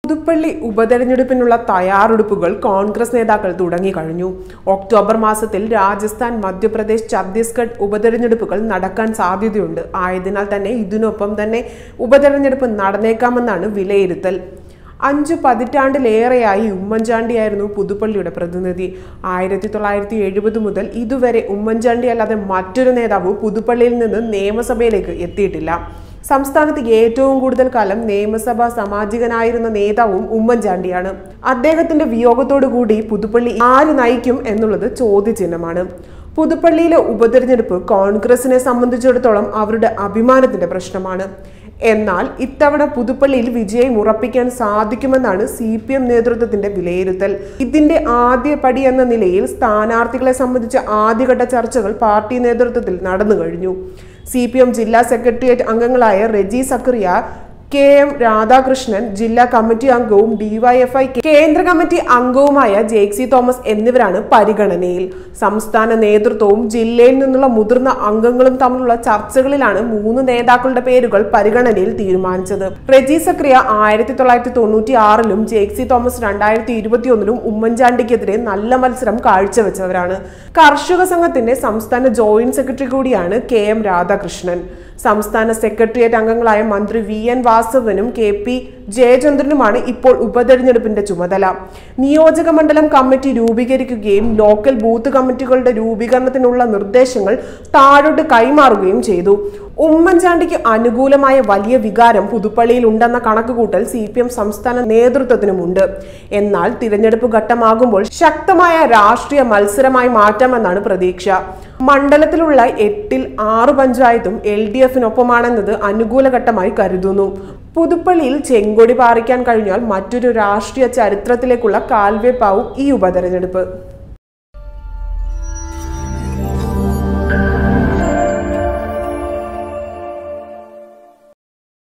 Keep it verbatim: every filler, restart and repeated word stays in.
പുതുപ്പള്ളി ഉപതെരഞ്ഞെടുപ്പിനുള്ള തയ്യാറെടുപ്പുകൾ കോൺഗ്രസ് നേതാക്കൾ തുടങ്ങിക്കഴിഞ്ഞു. ഒക്ടോബർ മാസത്തിൽ രാജസ്ഥാൻ, മധ്യപ്രദേശ്, ഛത്തീസ്ഗഡ് ഉപതെരഞ്ഞെടുപ്പുകൾ നടക്കാൻ സാധ്യതയുണ്ട്. ആയതിനാൽ തന്നെ ഇതിനൊപ്പം തന്നെ ഉപതെരഞ്ഞെടുപ്പ് നടന്നേക്കാമെന്നാണ് വിലയിരുത്തൽ. അഞ്ചു പതിറ്റാണ്ടിലേറെയായി ഉമ്മൻചാണ്ടിയായിരുന്നു പുതുപ്പള്ളിയുടെ പ്രതിനിധി. ആയിരത്തി തൊള്ളായിരത്തി എഴുപത് മുതൽ ഇതുവരെ ഉമ്മൻചാണ്ടി അല്ലാതെ മറ്റൊരു നേതാവ് പുതുപ്പള്ളിയിൽ നിന്ന് നിയമസഭയിലേക്ക് എത്തിയിട്ടില്ല. സംസ്ഥാനത്ത് ഏറ്റവും കൂടുതൽ കാലം നിയമസഭാ സാമാജികനായിരുന്ന നേതാവും ഉമ്മൻചാണ്ടിയാണ്. അദ്ദേഹത്തിന്റെ വിയോഗത്തോടുകൂടി പുതുപ്പള്ളി ആര് നയിക്കും എന്നുള്ളത് ചോദ്യചിഹ്നമാണ്. പുതുപ്പള്ളിയിലെ ഉപതെരഞ്ഞെടുപ്പ് കോൺഗ്രസിനെ സംബന്ധിച്ചിടത്തോളം അവരുടെ അഭിമാനത്തിന്റെ പ്രശ്നമാണ്. എന്നാൽ ഇത്തവണ പുതുപ്പള്ളിയിൽ വിജയം ഉറപ്പിക്കാൻ സാധിക്കുമെന്നാണ് സി പി എം നേതൃത്വത്തിന്റെ വിലയിരുത്തൽ. ഇതിന്റെ ആദ്യ പടി എന്ന നിലയിൽ സ്ഥാനാർത്ഥികളെ സംബന്ധിച്ച ആദ്യഘട്ട ചർച്ചകൾ പാർട്ടി നേതൃത്വത്തിൽ നടന്നു കഴിഞ്ഞു. സി പി എം ജില്ലാ സെക്രട്ടേറിയറ്റ് അംഗങ്ങളായ റെജി സക്കറിയ, കെ എം രാധാകൃഷ്ണൻ, ജില്ലാ കമ്മിറ്റി അംഗവും ഡിവൈഎഫ്ഐ കേന്ദ്ര കമ്മിറ്റി അംഗവുമായ ജെയ്സി തോമസ് എന്നിവരാണ് പരിഗണനയിൽ. സംസ്ഥാന നേതൃത്വവും ജില്ലയിൽ നിന്നുള്ള മുതിർന്ന അംഗങ്ങളും തമ്മിലുള്ള ചർച്ചകളിലാണ് മൂന്ന് നേതാക്കളുടെ പേരുകൾ പരിഗണനയിൽ തീരുമാനിച്ചത്. റെജി സക്രിയ ആയിരത്തി തൊള്ളായിരത്തി തൊണ്ണൂറ്റി ആറിലും ജെയ്സി തോമസ് രണ്ടായിരത്തി ഇരുപത്തി ഒന്നിലും ഉമ്മൻചാണ്ടിക്കെതിരെ നല്ല മത്സരം കാഴ്ചവെച്ചവരാണ്. കർഷക സംഘത്തിന്റെ സംസ്ഥാന ജോയിന്റ് സെക്രട്ടറി കൂടിയാണ് കെ എം രാധാകൃഷ്ണൻ. സംസ്ഥാന സെക്രട്ടേറിയറ്റ് അംഗങ്ങളായ മന്ത്രി വി എൻ വാസവനും കെ പി ജയചന്ദ്രനുമാണ് ഇപ്പോൾ ഉപതെരഞ്ഞെടുപ്പിന്റെ ചുമതല. നിയോജക മണ്ഡലം കമ്മിറ്റി രൂപീകരിക്കുകയും ലോക്കൽ ബൂത്ത് കമ്മിറ്റികളുടെ രൂപീകരണത്തിനുള്ള നിർദ്ദേശങ്ങൾ താഴോട്ട് കൈമാറുകയും ചെയ്തു. ഉമ്മൻചാണ്ടിക്ക് അനുകൂലമായ വലിയ വികാരം പുതുപ്പള്ളിയിൽ ഉണ്ടെന്ന കണക്കുകൂട്ടൽ സി പി എം സംസ്ഥാന നേതൃത്വത്തിനുമുണ്ട്. എന്നാൽ തിരഞ്ഞെടുപ്പ് ഘട്ടമാകുമ്പോൾ ശക്തമായ രാഷ്ട്രീയ മത്സരമായി മാറ്റാമെന്നാണ് പ്രതീക്ഷ. മണ്ഡലത്തിലുള്ള എട്ടിൽ ആറ് പഞ്ചായത്തും എൽ ഡി എഫിനൊപ്പമാണെന്നത് അനുകൂല ഘട്ടമായി കരുതുന്നു. പുതുപ്പള്ളിയിൽ ചെങ്കൊടി പാറിക്കാൻ കഴിഞ്ഞാൽ മറ്റൊരു രാഷ്ട്രീയ ചരിത്രത്തിലേക്കുള്ള കാൽവെപ്പാവും ഈ ഉപതെരഞ്ഞെടുപ്പ്.